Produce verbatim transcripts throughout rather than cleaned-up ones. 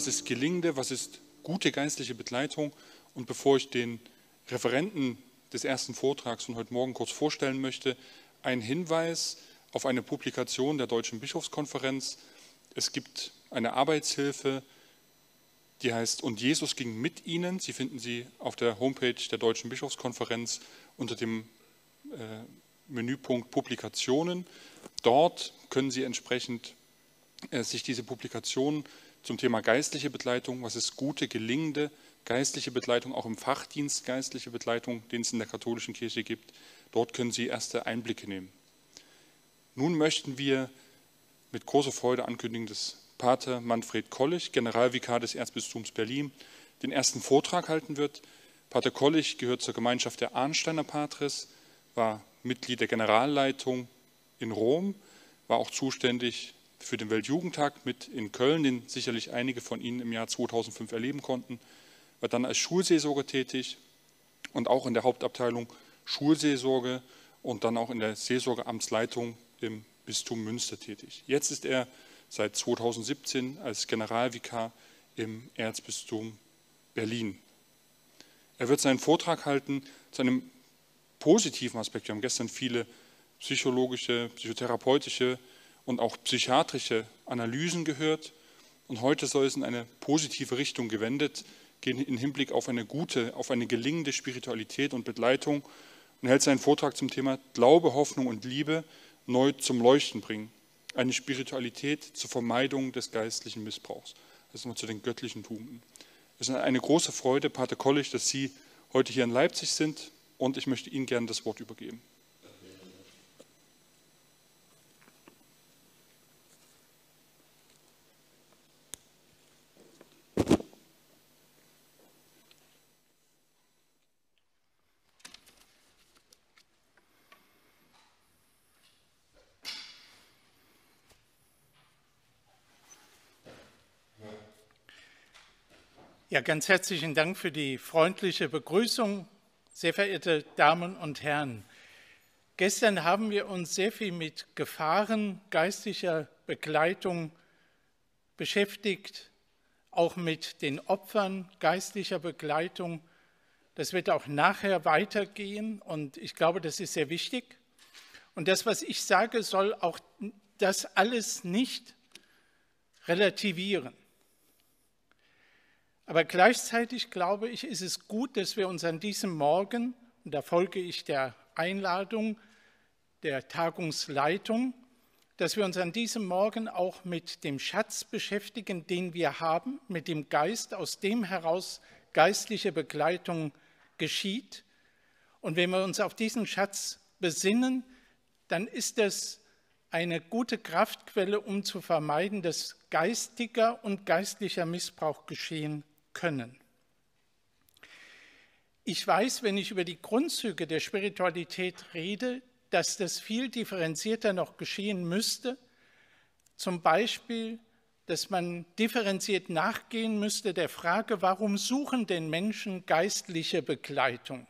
was ist gelingende, was ist gute geistliche Begleitung. Und bevor ich den Referenten des ersten Vortrags von heute Morgen kurz vorstellen möchte, ein Hinweis auf eine Publikation der Deutschen Bischofskonferenz. Es gibt eine Arbeitshilfe, die heißt "Und Jesus ging mit ihnen". Sie finden sie auf der Homepage der Deutschen Bischofskonferenz unter dem äh, Menüpunkt Publikationen. Dort können Sie entsprechend äh, sich diese Publikationen zum Thema geistliche Begleitung, was ist gute, gelingende geistliche Begleitung, auch im Fachdienst geistliche Begleitung, den es in der katholischen Kirche gibt, dort können Sie erste Einblicke nehmen. Nun möchten wir mit großer Freude ankündigen, dass Pater Manfred Kollich, Generalvikar des Erzbistums Berlin, den ersten Vortrag halten wird. Pater Kollich gehört zur Gemeinschaft der Arnsteiner Patres, war Mitglied der Generalleitung in Rom, war auch zuständig für den Weltjugendtag mit in Köln, den sicherlich einige von Ihnen im Jahr zweitausendfünf erleben konnten, war dann als Schulseelsorger tätig und auch in der Hauptabteilung Schulseelsorge und dann auch in der Seelsorgeamtsleitung im Bistum Münster tätig. Jetzt ist er seit zweitausendsiebzehn als Generalvikar im Erzbistum Berlin. Er wird seinen Vortrag halten zu einem positiven Aspekt. Wir haben gestern viele psychologische, psychotherapeutische und auch psychiatrische Analysen gehört. Und heute soll es in eine positive Richtung gewendet gehen, im Hinblick auf eine gute, auf eine gelingende Spiritualität und Begleitung, und hält seinen Vortrag zum Thema Glaube, Hoffnung und Liebe neu zum Leuchten bringen. Eine Spiritualität zur Vermeidung des geistlichen Missbrauchs. Das ist noch zu den göttlichen Tugenden. Es ist eine große Freude, Pater Kollich, dass Sie heute hier in Leipzig sind, und ich möchte Ihnen gerne das Wort übergeben. Ja, ganz herzlichen Dank für die freundliche Begrüßung, sehr verehrte Damen und Herren. Gestern haben wir uns sehr viel mit Gefahren geistlicher Begleitung beschäftigt, auch mit den Opfern geistlicher Begleitung. Das wird auch nachher weitergehen, und ich glaube, das ist sehr wichtig. Und das, was ich sage, soll auch das alles nicht relativieren. Aber gleichzeitig, glaube ich, ist es gut, dass wir uns an diesem Morgen, und da folge ich der Einladung der Tagungsleitung, dass wir uns an diesem Morgen auch mit dem Schatz beschäftigen, den wir haben, mit dem Geist, aus dem heraus geistliche Begleitung geschieht. Und wenn wir uns auf diesen Schatz besinnen, dann ist das eine gute Kraftquelle, um zu vermeiden, dass geistiger und geistlicher Missbrauch geschehen können. Ich weiß, wenn ich über die Grundzüge der Spiritualität rede, dass das viel differenzierter noch geschehen müsste. Zum Beispiel, dass man differenziert nachgehen müsste der Frage, warum suchen denn Menschen geistliche Begleitung?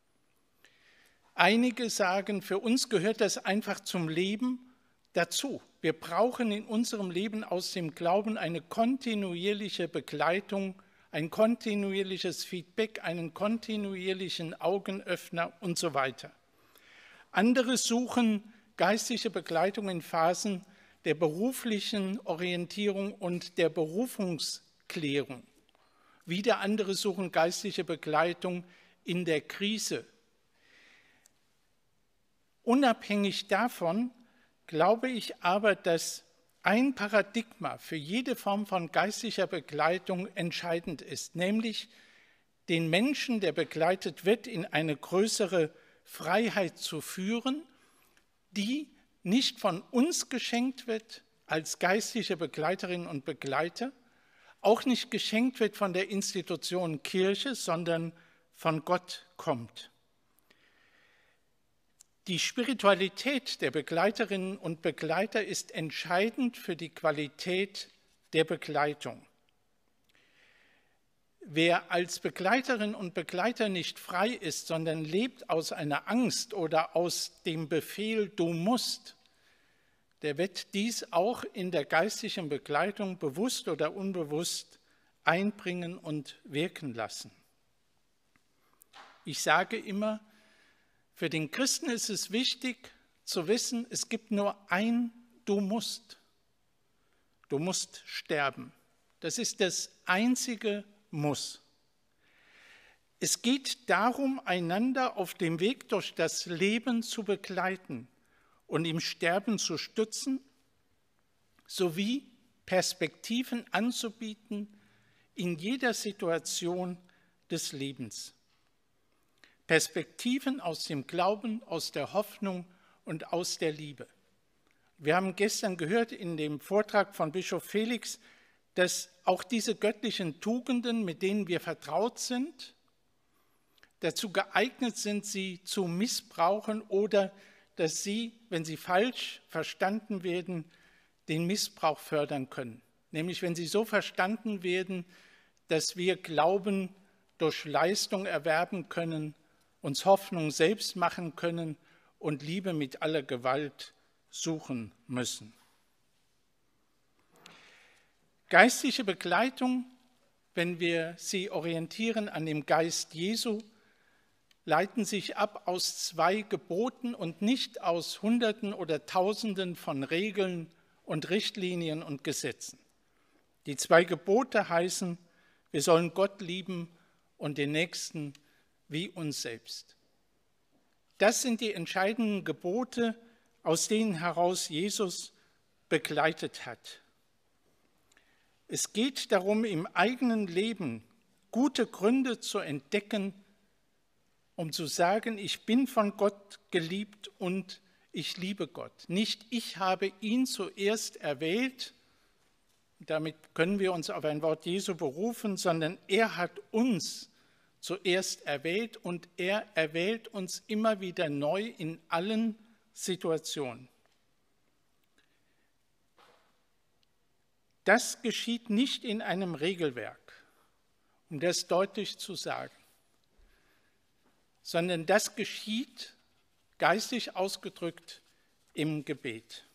Einige sagen, für uns gehört das einfach zum Leben dazu. Wir brauchen in unserem Leben aus dem Glauben eine kontinuierliche Begleitung, ein kontinuierliches Feedback, einen kontinuierlichen Augenöffner und so weiter. Andere suchen geistliche Begleitung in Phasen der beruflichen Orientierung und der Berufungsklärung. Wieder andere suchen geistliche Begleitung in der Krise. Unabhängig davon glaube ich aber, dass ein Paradigma für jede Form von geistlicher Begleitung entscheidend ist, nämlich den Menschen, der begleitet wird, in eine größere Freiheit zu führen, die nicht von uns geschenkt wird als geistliche Begleiterinnen und Begleiter, auch nicht geschenkt wird von der Institution Kirche, sondern von Gott kommt. Die Spiritualität der Begleiterinnen und Begleiter ist entscheidend für die Qualität der Begleitung. Wer als Begleiterin und Begleiter nicht frei ist, sondern lebt aus einer Angst oder aus dem Befehl, du musst, der wird dies auch in der geistlichen Begleitung bewusst oder unbewusst einbringen und wirken lassen. Ich sage immer, für den Christen ist es wichtig zu wissen, es gibt nur ein Du musst. Du musst sterben. Das ist das einzige Muss. Es geht darum, einander auf dem Weg durch das Leben zu begleiten und im Sterben zu stützen, sowie Perspektiven anzubieten in jeder Situation des Lebens. Perspektiven aus dem Glauben, aus der Hoffnung und aus der Liebe. Wir haben gestern gehört in dem Vortrag von Bischof Felix, dass auch diese göttlichen Tugenden, mit denen wir vertraut sind, dazu geeignet sind, sie zu missbrauchen oder dass sie, wenn sie falsch verstanden werden, den Missbrauch fördern können. Nämlich wenn sie so verstanden werden, dass wir Glauben durch Leistung erwerben können, uns Hoffnung selbst machen können und Liebe mit aller Gewalt suchen müssen. Geistliche Begleitung, wenn wir sie orientieren an dem Geist Jesu, leiten sich ab aus zwei Geboten und nicht aus Hunderten oder Tausenden von Regeln und Richtlinien und Gesetzen. Die zwei Gebote heißen, wir sollen Gott lieben und den Nächsten wie uns selbst. Das sind die entscheidenden Gebote, aus denen heraus Jesus begleitet hat. Es geht darum, im eigenen Leben gute Gründe zu entdecken, um zu sagen, ich bin von Gott geliebt und ich liebe Gott. Nicht ich habe ihn zuerst erwählt, damit können wir uns auf ein Wort Jesu berufen, sondern er hat uns zuerst erwählt und er erwählt uns immer wieder neu in allen Situationen. Das geschieht nicht in einem Regelwerk, um das deutlich zu sagen, sondern das geschieht, geistig ausgedrückt, im Gebet.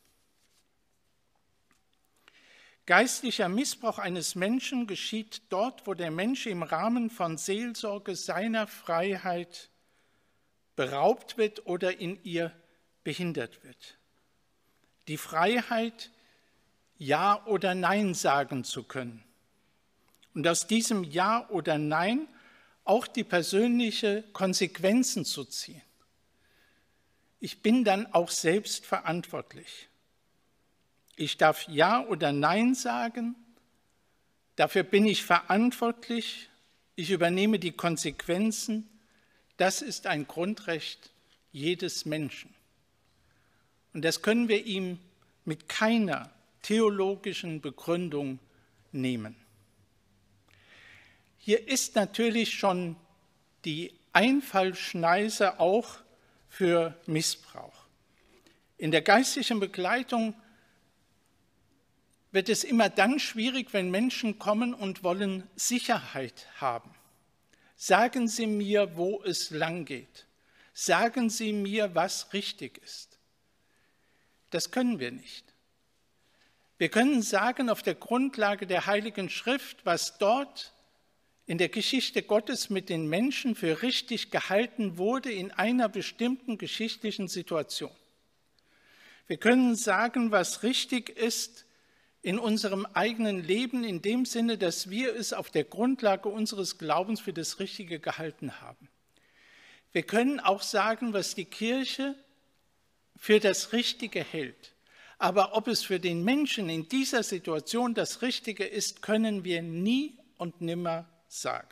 Geistlicher Missbrauch eines Menschen geschieht dort, wo der Mensch im Rahmen von Seelsorge seiner Freiheit beraubt wird oder in ihr behindert wird. Die Freiheit, Ja oder Nein sagen zu können. Und aus diesem Ja oder Nein auch die persönliche Konsequenzen zu ziehen. Ich bin dann auch selbst verantwortlich. Ich darf Ja oder Nein sagen, dafür bin ich verantwortlich, ich übernehme die Konsequenzen. Das ist ein Grundrecht jedes Menschen. Und das können wir ihm mit keiner theologischen Begründung nehmen. Hier ist natürlich schon die Einfallschneise auch für Missbrauch. In der geistlichen Begleitung wird es immer dann schwierig, wenn Menschen kommen und wollen Sicherheit haben. Sagen Sie mir, wo es lang geht. Sagen Sie mir, was richtig ist. Das können wir nicht. Wir können sagen auf der Grundlage der Heiligen Schrift, was dort in der Geschichte Gottes mit den Menschen für richtig gehalten wurde in einer bestimmten geschichtlichen Situation. Wir können sagen, was richtig ist in unserem eigenen Leben, in dem Sinne, dass wir es auf der Grundlage unseres Glaubens für das Richtige gehalten haben. Wir können auch sagen, was die Kirche für das Richtige hält. Aber ob es für den Menschen in dieser Situation das Richtige ist, können wir nie und nimmer sagen.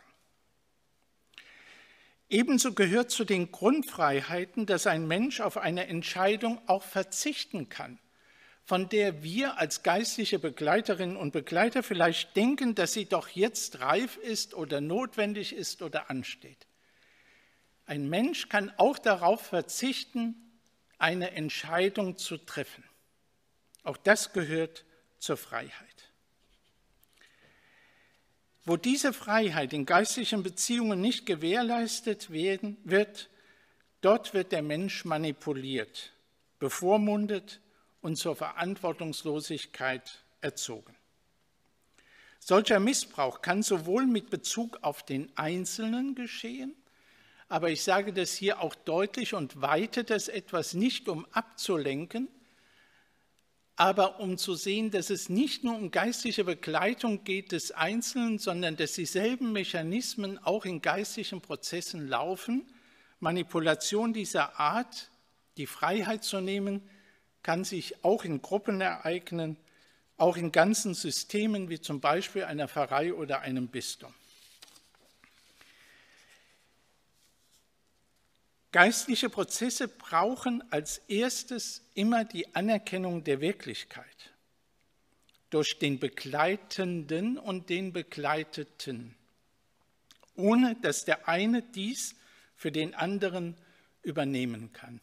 Ebenso gehört zu den Grundfreiheiten, dass ein Mensch auf eine Entscheidung auch verzichten kann, von der wir als geistliche Begleiterinnen und Begleiter vielleicht denken, dass sie doch jetzt reif ist oder notwendig ist oder ansteht. Ein Mensch kann auch darauf verzichten, eine Entscheidung zu treffen. Auch das gehört zur Freiheit. Wo diese Freiheit in geistlichen Beziehungen nicht gewährleistet werden, wird, dort wird der Mensch manipuliert, bevormundet und zur Verantwortungslosigkeit erzogen. Solcher Missbrauch kann sowohl mit Bezug auf den Einzelnen geschehen, aber ich sage das hier auch deutlich und weite das etwas nicht, um abzulenken, aber um zu sehen, dass es nicht nur um geistliche Begleitung geht des Einzelnen, sondern dass dieselben Mechanismen auch in geistlichen Prozessen laufen. Manipulation dieser Art, die Freiheit zu nehmen, kann sich auch in Gruppen ereignen, auch in ganzen Systemen wie zum Beispiel einer Pfarrei oder einem Bistum. Geistliche Prozesse brauchen als erstes immer die Anerkennung der Wirklichkeit durch den Begleitenden und den Begleiteten, ohne dass der eine dies für den anderen übernehmen kann.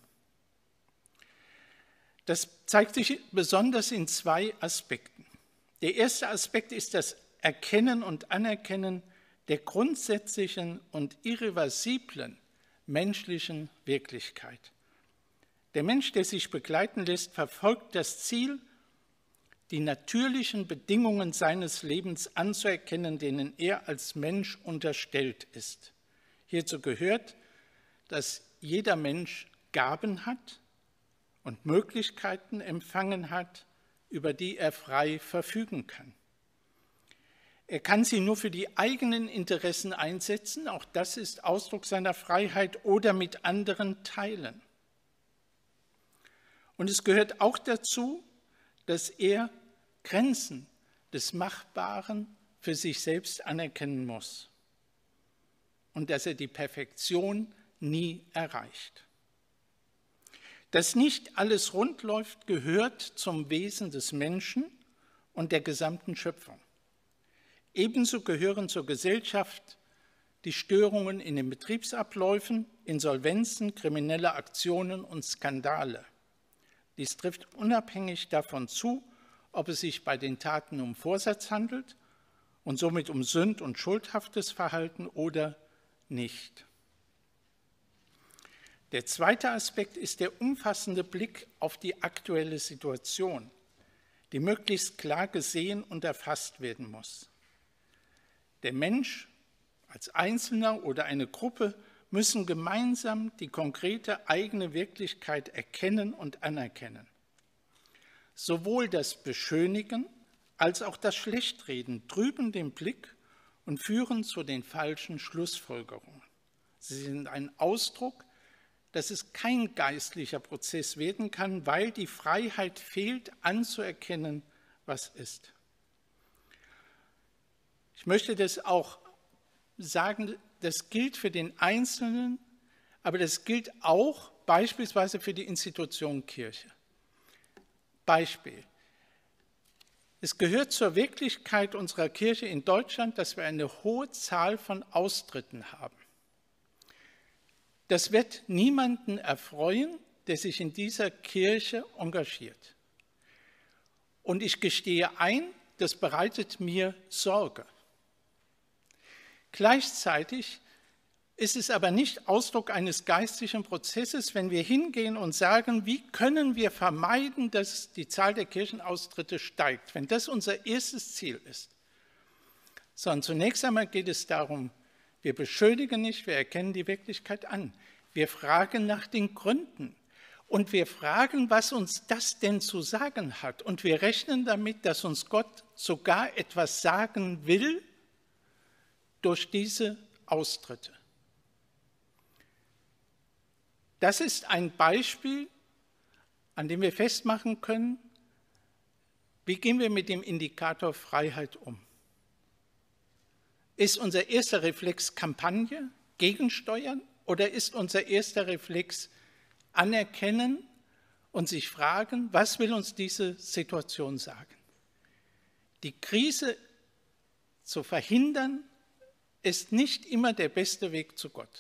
Das zeigt sich besonders in zwei Aspekten. Der erste Aspekt ist das Erkennen und Anerkennen der grundsätzlichen und irreversiblen menschlichen Wirklichkeit. Der Mensch, der sich begleiten lässt, verfolgt das Ziel, die natürlichen Bedingungen seines Lebens anzuerkennen, denen er als Mensch unterstellt ist. Hierzu gehört, dass jeder Mensch Gaben hat und Möglichkeiten empfangen hat, über die er frei verfügen kann. Er kann sie nur für die eigenen Interessen einsetzen, auch das ist Ausdruck seiner Freiheit, oder mit anderen teilen. Und es gehört auch dazu, dass er Grenzen des Machbaren für sich selbst anerkennen muss und dass er die Perfektion nie erreicht. Dass nicht alles rund läuft, gehört zum Wesen des Menschen und der gesamten Schöpfung. Ebenso gehören zur Gesellschaft die Störungen in den Betriebsabläufen, Insolvenzen, kriminelle Aktionen und Skandale. Dies trifft unabhängig davon zu, ob es sich bei den Taten um Vorsatz handelt und somit um sünd- und schuldhaftes Verhalten oder nicht. Der zweite Aspekt ist der umfassende Blick auf die aktuelle Situation, die möglichst klar gesehen und erfasst werden muss. Der Mensch als Einzelner oder eine Gruppe müssen gemeinsam die konkrete eigene Wirklichkeit erkennen und anerkennen. Sowohl das Beschönigen als auch das Schlechtreden trüben den Blick und führen zu den falschen Schlussfolgerungen. Sie sind ein Ausdruck, dass es kein geistlicher Prozess werden kann, weil die Freiheit fehlt, anzuerkennen, was ist. Ich möchte das auch sagen, das gilt für den Einzelnen, aber das gilt auch beispielsweise für die Institution Kirche. Beispiel. Es gehört zur Wirklichkeit unserer Kirche in Deutschland, dass wir eine hohe Zahl von Austritten haben. Das wird niemanden erfreuen, der sich in dieser Kirche engagiert. Und ich gestehe ein, das bereitet mir Sorge. Gleichzeitig ist es aber nicht Ausdruck eines geistlichen Prozesses, wenn wir hingehen und sagen, wie können wir vermeiden, dass die Zahl der Kirchenaustritte steigt, wenn das unser erstes Ziel ist. Sondern zunächst einmal geht es darum, wir beschönigen nicht, wir erkennen die Wirklichkeit an. Wir fragen nach den Gründen und wir fragen, was uns das denn zu sagen hat. Und wir rechnen damit, dass uns Gott sogar etwas sagen will durch diese Austritte. Das ist ein Beispiel, an dem wir festmachen können, wie gehen wir mit dem Indikator Freiheit um. Ist unser erster Reflex Kampagne, gegensteuern, oder ist unser erster Reflex anerkennen und sich fragen, was will uns diese Situation sagen? Die Krise zu verhindern, ist nicht immer der beste Weg zu Gott.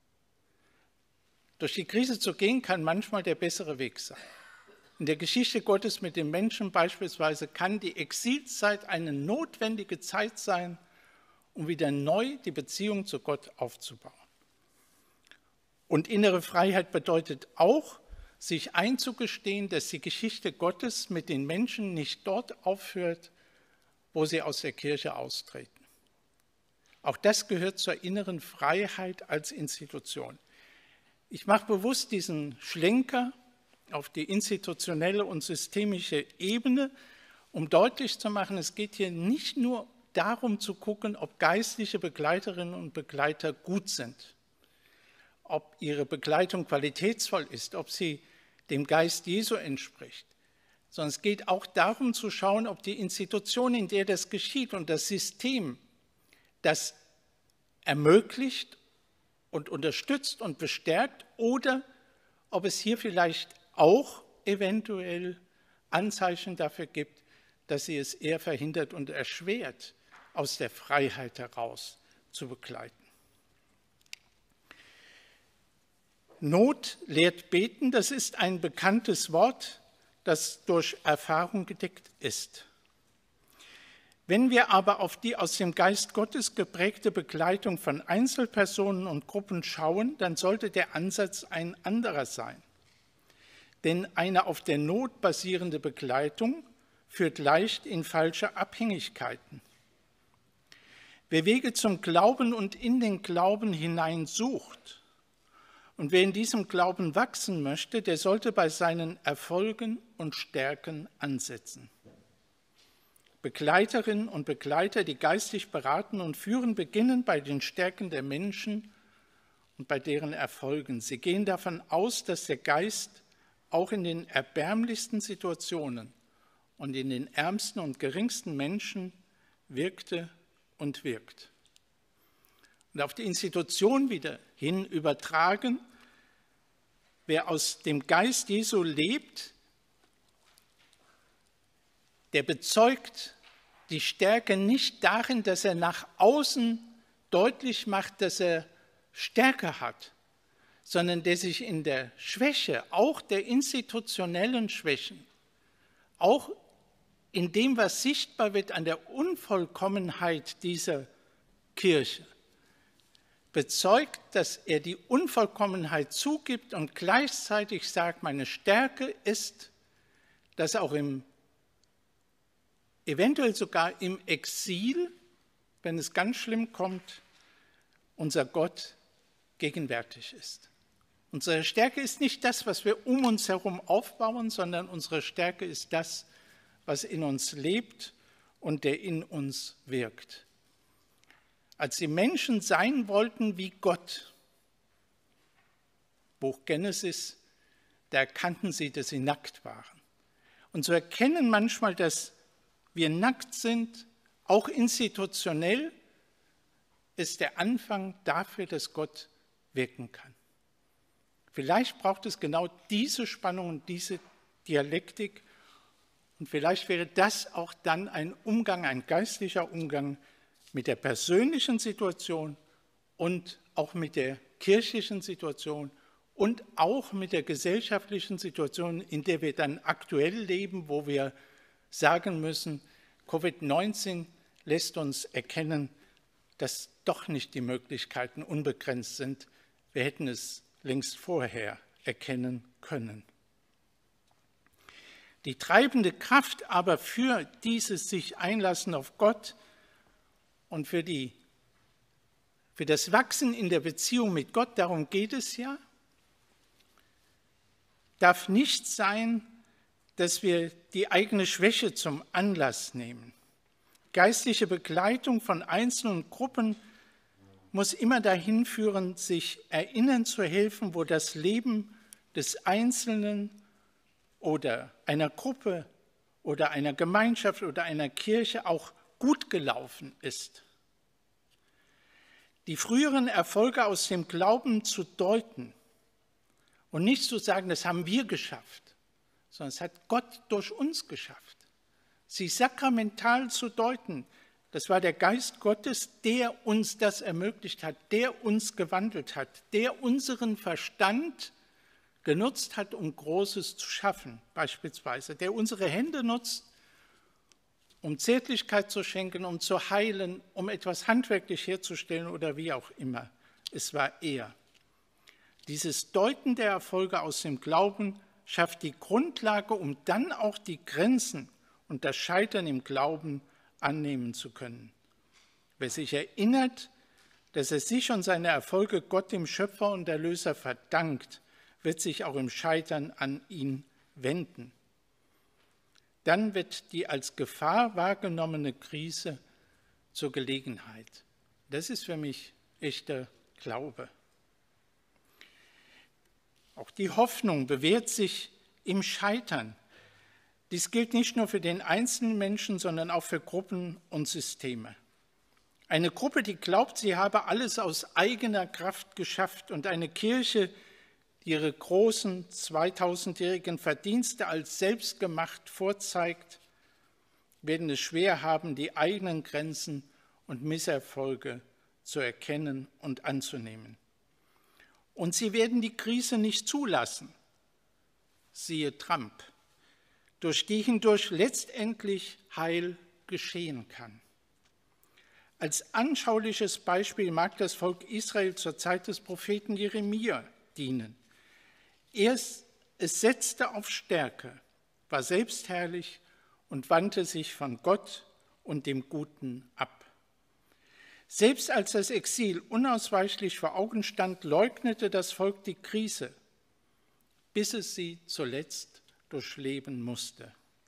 Durch die Krise zu gehen, kann manchmal der bessere Weg sein. In der Geschichte Gottes mit den Menschen beispielsweise kann die Exilzeit eine notwendige Zeit sein, um wieder neu die Beziehung zu Gott aufzubauen. Und innere Freiheit bedeutet auch, sich einzugestehen, dass die Geschichte Gottes mit den Menschen nicht dort aufhört, wo sie aus der Kirche austreten. Auch das gehört zur inneren Freiheit als Institution. Ich mache bewusst diesen Schlenker auf die institutionelle und systemische Ebene, um deutlich zu machen, es geht hier nicht nur darum zu gucken, ob geistliche Begleiterinnen und Begleiter gut sind, ob ihre Begleitung qualitätsvoll ist, ob sie dem Geist Jesu entspricht, sondern es geht auch darum zu schauen, ob die Institution, in der das geschieht und das System das ermöglicht und unterstützt und bestärkt oder ob es hier vielleicht auch eventuell Anzeichen dafür gibt, dass sie es eher verhindert und erschwert, aus der Freiheit heraus zu begleiten. Not lehrt beten, das ist ein bekanntes Wort, das durch Erfahrung gedeckt ist. Wenn wir aber auf die aus dem Geist Gottes geprägte Begleitung von Einzelpersonen und Gruppen schauen, dann sollte der Ansatz ein anderer sein. Denn eine auf der Not basierende Begleitung führt leicht in falsche Abhängigkeiten. Wer Wege zum Glauben und in den Glauben hinein sucht und wer in diesem Glauben wachsen möchte, der sollte bei seinen Erfolgen und Stärken ansetzen. Begleiterinnen und Begleiter, die geistlich beraten und führen, beginnen bei den Stärken der Menschen und bei deren Erfolgen. Sie gehen davon aus, dass der Geist auch in den erbärmlichsten Situationen und in den ärmsten und geringsten Menschen wirkte und wirkt. Und auf die Institution wieder hin übertragen, wer aus dem Geist Jesu lebt, der bezeugt die Stärke nicht darin, dass er nach außen deutlich macht, dass er Stärke hat, sondern der sich in der Schwäche, auch der institutionellen Schwächen, auch in dem, was sichtbar wird an der Unvollkommenheit dieser Kirche, bezeugt, dass er die Unvollkommenheit zugibt und gleichzeitig sagt, meine Stärke ist, dass auch im eventuell sogar im Exil, wenn es ganz schlimm kommt, unser Gott gegenwärtig ist. Unsere Stärke ist nicht das, was wir um uns herum aufbauen, sondern unsere Stärke ist das, was in uns lebt und der in uns wirkt. Als die Menschen sein wollten wie Gott, Buch Genesis, da erkannten sie, dass sie nackt waren. Und so erkennen manchmal, dass wir nackt sind, auch institutionell, ist der Anfang dafür, dass Gott wirken kann. Vielleicht braucht es genau diese Spannung und diese Dialektik und vielleicht wäre das auch dann ein Umgang, ein geistlicher Umgang mit der persönlichen Situation und auch mit der kirchlichen Situation und auch mit der gesellschaftlichen Situation, in der wir dann aktuell leben, wo wir sagen müssen, Covid neunzehn lässt uns erkennen, dass doch nicht die Möglichkeiten unbegrenzt sind. Wir hätten es längst vorher erkennen können. Die treibende Kraft aber für dieses sich einlassen auf Gott und für, die, für das Wachsen in der Beziehung mit Gott, darum geht es ja, darf nicht sein, dass wir die eigene Schwäche zum Anlass nehmen. Geistliche Begleitung von einzelnen Gruppen muss immer dahin führen, sich erinnern zu helfen, wo das Leben des Einzelnen oder einer Gruppe oder einer Gemeinschaft oder einer Kirche auch gut gelaufen ist. Die früheren Erfolge aus dem Glauben zu deuten und nicht zu sagen, das haben wir geschafft, sondern es hat Gott durch uns geschafft. Sie sakramental zu deuten, das war der Geist Gottes, der uns das ermöglicht hat, der uns gewandelt hat, der unseren Verstand genutzt hat, um Großes zu schaffen, beispielsweise, der unsere Hände nutzt, um Zärtlichkeit zu schenken, um zu heilen, um etwas handwerklich herzustellen oder wie auch immer. Es war er. Dieses Deuten der Erfolge aus dem Glauben schafft die Grundlage, um dann auch die Grenzen und das Scheitern im Glauben annehmen zu können. Wer sich erinnert, dass er sich und seine Erfolge Gott, dem Schöpfer und Erlöser, verdankt, wird sich auch im Scheitern an ihn wenden. Dann wird die als Gefahr wahrgenommene Krise zur Gelegenheit. Das ist für mich echter Glaube. Auch die Hoffnung bewährt sich im Scheitern. Dies gilt nicht nur für den einzelnen Menschen, sondern auch für Gruppen und Systeme. Eine Gruppe, die glaubt, sie habe alles aus eigener Kraft geschafft, und eine Kirche, die ihre großen zweitausendjährigen Verdienste als selbstgemacht vorzeigt, werden es schwer haben, die eigenen Grenzen und Misserfolge zu erkennen und anzunehmen. Und sie werden die Krise nicht zulassen, siehe Trump, durch die hindurch letztendlich Heil geschehen kann. Als anschauliches Beispiel mag das Volk Israel zur Zeit des Propheten Jeremia dienen. Es, es setzte auf Stärke, war selbstherrlich und wandte sich von Gott und dem Guten ab. Selbst als das Exil unausweichlich vor Augen stand, leugnete das Volk die Krise, bis es sie zuletzt durchleben musste.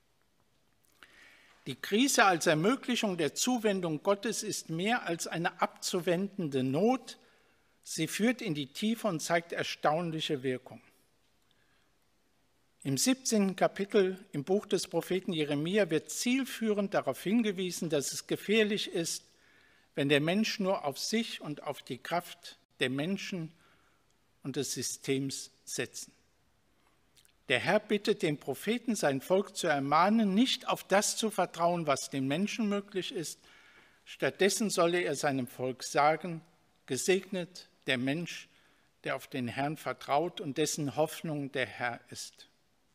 Die Krise als Ermöglichung der Zuwendung Gottes ist mehr als eine abzuwendende Not. Sie führt in die Tiefe und zeigt erstaunliche Wirkung. Im siebzehnten Kapitel im Buch des Propheten Jeremia wird zielführend darauf hingewiesen, dass es gefährlich ist, wenn der Mensch nur auf sich und auf die Kraft der Menschen und des Systems setzt. Der Herr bittet den Propheten, sein Volk zu ermahnen, nicht auf das zu vertrauen, was den Menschen möglich ist. Stattdessen solle er seinem Volk sagen: Gesegnet der Mensch, der auf den Herrn vertraut und dessen Hoffnung der Herr ist.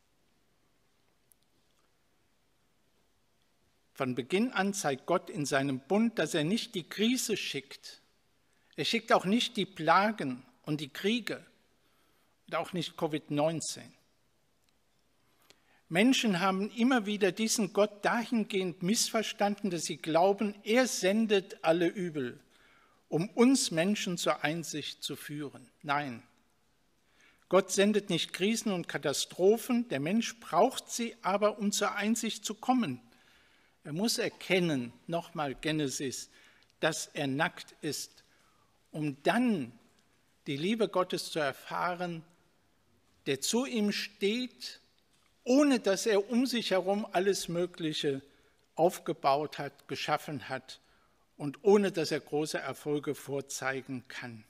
Von Beginn an zeigt Gott in seinem Bund, dass er nicht die Krise schickt. Er schickt auch nicht die Plagen und die Kriege und auch nicht Covid neunzehn. Menschen haben immer wieder diesen Gott dahingehend missverstanden, dass sie glauben, er sendet alle Übel, um uns Menschen zur Einsicht zu führen. Nein, Gott sendet nicht Krisen und Katastrophen, der Mensch braucht sie aber, um zur Einsicht zu kommen. Er muss erkennen, nochmal Genesis, dass er nackt ist, um dann die Liebe Gottes zu erfahren, der zu ihm steht, ohne dass er um sich herum alles Mögliche aufgebaut hat, geschaffen hat und ohne dass er große Erfolge vorzeigen kann.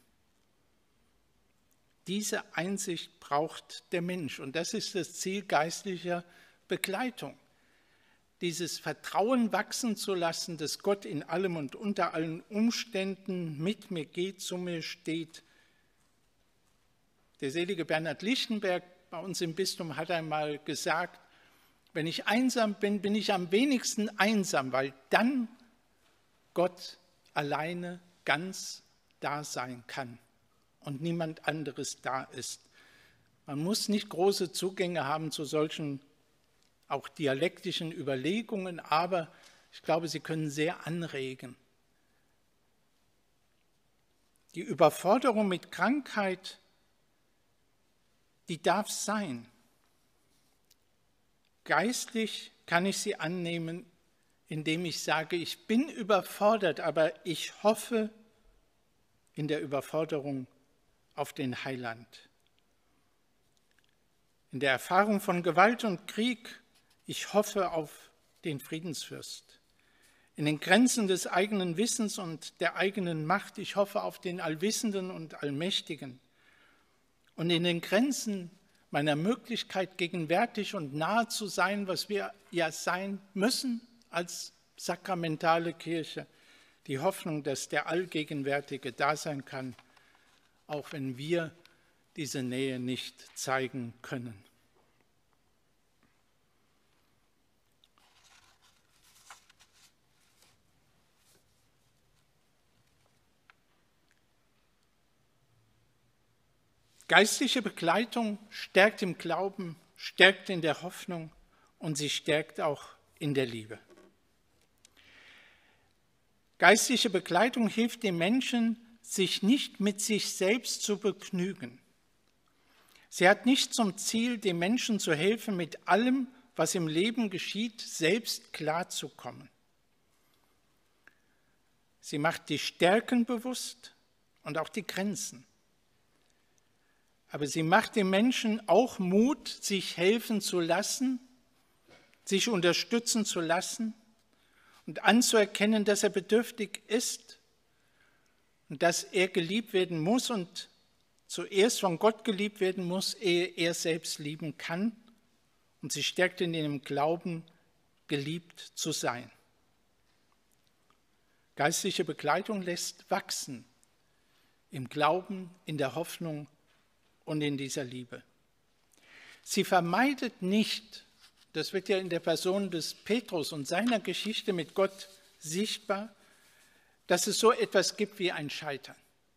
Diese Einsicht braucht der Mensch, und das ist das Ziel geistlicher Begleitung. Dieses Vertrauen wachsen zu lassen, dass Gott in allem und unter allen Umständen mit mir geht, zu mir steht. Der selige Bernhard Lichtenberg bei uns im Bistum hat einmal gesagt, wenn ich einsam bin, bin ich am wenigsten einsam, weil dann Gott alleine ganz da sein kann und niemand anderes da ist. Man muss nicht große Zugänge haben zu solchen auch dialektischen Überlegungen, aber ich glaube, sie können sehr anregen. Die Überforderung mit Krankheit, die darf sein. Geistlich kann ich sie annehmen, indem ich sage, ich bin überfordert, aber ich hoffe in der Überforderung auf den Heiland. In der Erfahrung von Gewalt und Krieg, ich hoffe auf den Friedensfürst. In den Grenzen des eigenen Wissens und der eigenen Macht, ich hoffe auf den Allwissenden und Allmächtigen. Und in den Grenzen meiner Möglichkeit, gegenwärtig und nahe zu sein, was wir ja sein müssen als sakramentale Kirche, die Hoffnung, dass der Allgegenwärtige da sein kann, auch wenn wir diese Nähe nicht zeigen können. Geistliche Begleitung stärkt im Glauben, stärkt in der Hoffnung und sie stärkt auch in der Liebe. Geistliche Begleitung hilft den Menschen, sich nicht mit sich selbst zu begnügen. Sie hat nicht zum Ziel, den Menschen zu helfen, mit allem, was im Leben geschieht, selbst klarzukommen. Sie macht die Stärken bewusst und auch die Grenzen. Aber sie macht den Menschen auch Mut, sich helfen zu lassen, sich unterstützen zu lassen und anzuerkennen, dass er bedürftig ist und dass er geliebt werden muss und zuerst von Gott geliebt werden muss, ehe er selbst lieben kann. Und sie stärkt ihn in dem Glauben, geliebt zu sein. Geistliche Begleitung lässt wachsen im Glauben, in der Hoffnung und in dieser Liebe. Sie vermeidet nicht, das wird ja in der Person des Petrus und seiner Geschichte mit Gott sichtbar, dass es so etwas gibt wie ein Scheitern.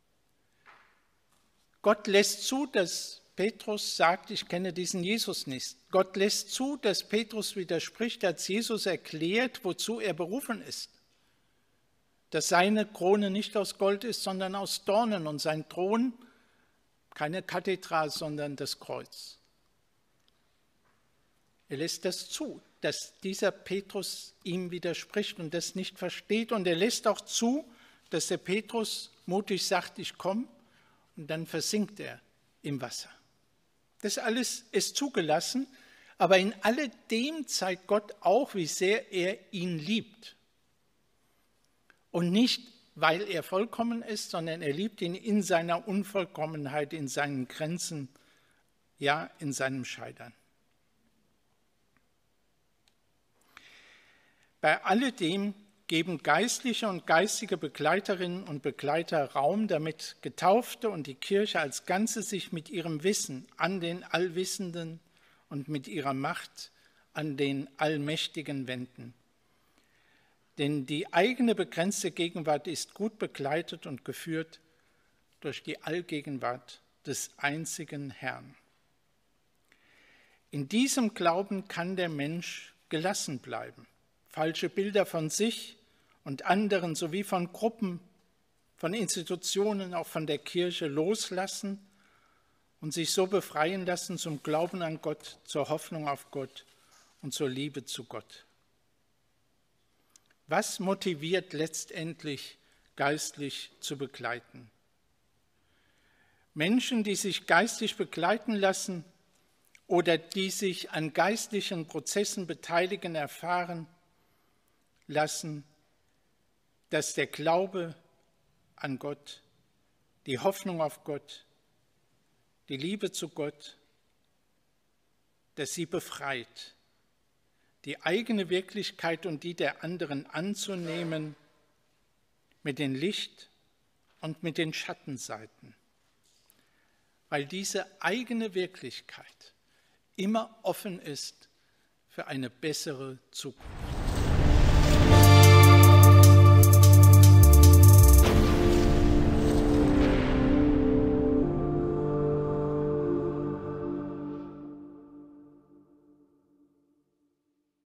Gott lässt zu, dass Petrus sagt, ich kenne diesen Jesus nicht. Gott lässt zu, dass Petrus widerspricht, als Jesus erklärt, wozu er berufen ist. Dass seine Krone nicht aus Gold ist, sondern aus Dornen und sein Thron keine Kathedra, sondern das Kreuz. Er lässt das zu, dass dieser Petrus ihm widerspricht und das nicht versteht. Und er lässt auch zu, dass der Petrus mutig sagt, ich komme, und dann versinkt er im Wasser. Das alles ist zugelassen, aber in alledem zeigt Gott auch, wie sehr er ihn liebt. Und nicht, weil er vollkommen ist, sondern er liebt ihn in seiner Unvollkommenheit, in seinen Grenzen, ja, in seinem Scheitern. Bei alledem geben geistliche und geistige Begleiterinnen und Begleiter Raum, damit Getaufte und die Kirche als Ganze sich mit ihrem Wissen an den Allwissenden und mit ihrer Macht an den Allmächtigen wenden. Denn die eigene begrenzte Gegenwart ist gut begleitet und geführt durch die Allgegenwart des einzigen Herrn. In diesem Glauben kann der Mensch gelassen bleiben. Falsche Bilder von sich und anderen sowie von Gruppen, von Institutionen, auch von der Kirche loslassen und sich so befreien lassen zum Glauben an Gott, zur Hoffnung auf Gott und zur Liebe zu Gott. Was motiviert letztendlich, geistlich zu begleiten? Menschen, die sich geistlich begleiten lassen oder die sich an geistlichen Prozessen beteiligen, erfahren lassen, dass der Glaube an Gott, die Hoffnung auf Gott, die Liebe zu Gott, dass sie befreit, die eigene Wirklichkeit und die der anderen anzunehmen mit den Licht- und mit den Schattenseiten, weil diese eigene Wirklichkeit immer offen ist für eine bessere Zukunft.